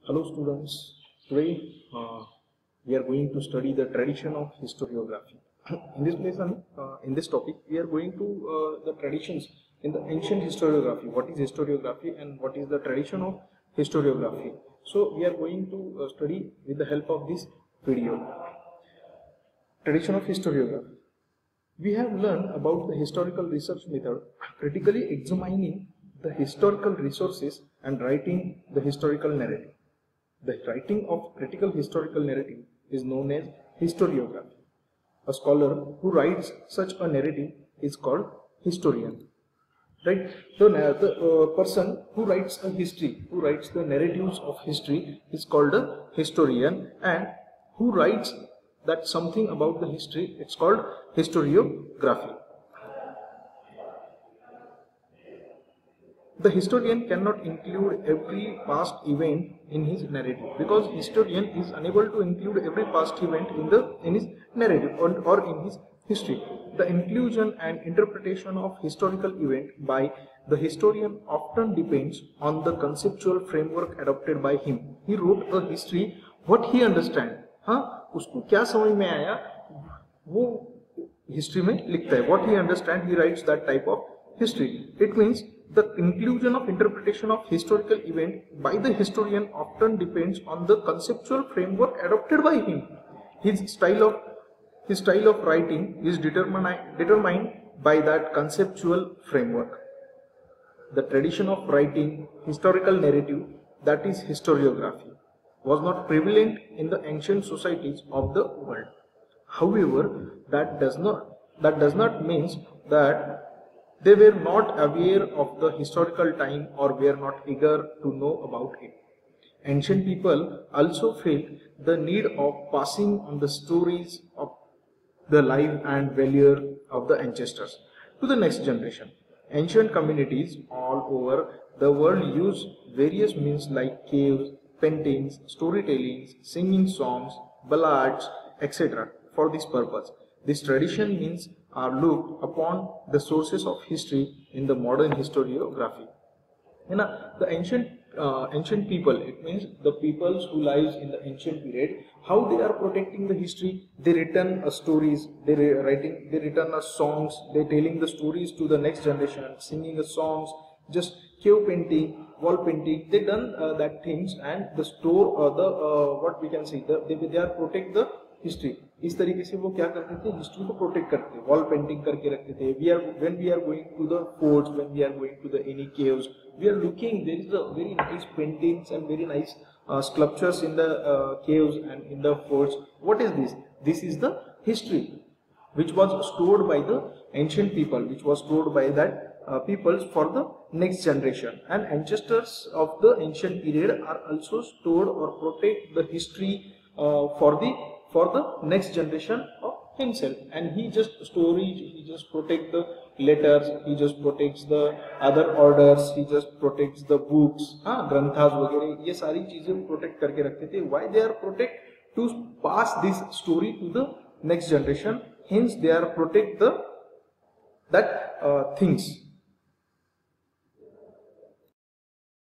Hello students, today we are going to study the tradition of historiography. In this lesson, in this topic, we are going to the traditions in the ancient historiography. What is historiography and what is the tradition of historiography? So we are going to study with the help of this video. Tradition of historiography. We have learned about the historical research method, critically examining the historical resources and writing the historical narrative. The writing of critical historical narrative is known as historiography. A scholar who writes such a narrative is called historian. Right? The person who writes a history, who writes the narratives of history is called a historian, and who writes that something about the history, it's called historiography. The historian cannot include every past event in his narrative, because historian is unable to include every past event in his narrative or in his history. The inclusion and interpretation of historical event by the historian often depends on the conceptual framework adopted by him. He wrote a history, what he understand, उसको क्या समझ में आया वो history में लिखता है. What he understand, he writes that type of history. It means the inclusion of interpretation of historical event by the historian often depends on the conceptual framework adopted by him. His style of writing is determined by that conceptual framework. The tradition of writing historical narrative, that is historiography, was not prevalent in the ancient societies of the world. However, that does not mean that they were not aware of the historical time or were not eager to know about it. Ancient people also felt the need of passing on the stories of the life and value of the ancestors to the next generation. Ancient communities all over the world use various means like caves, paintings, storytellings, singing songs, ballads, etc. for this purpose. This tradition means are looked upon the sources of history in the modern historiography. The ancient people, it means the peoples who lives in the ancient period, how they are protecting the history. They written stories, they written songs, they telling the stories to the next generation, singing the songs, just cave painting, wall painting. They done that things and the store what we can say they are protect the history. इस तरीके से वो क्या करते थे, history को protect करते थे, वॉल पेंटिंग करके रखते थे. when we are going to the forts, when we are going to the any caves, we are looking, there is a very nice paintings and very nice sculptures in the caves and in the forts. What is this? This is the history which was stored by the ancient people, which was stored by that peoples for the next generation. And ancestors of the ancient period are also stored or protect the history for the next generation of himself. And he just protect the letters, he just protects the other orders, he just protects the books, ग्रंथास वगैरह, ये सारी चीजें protect करके रखते थे. Why they are protect? To pass this story to the next generation. Hence they are protect that things.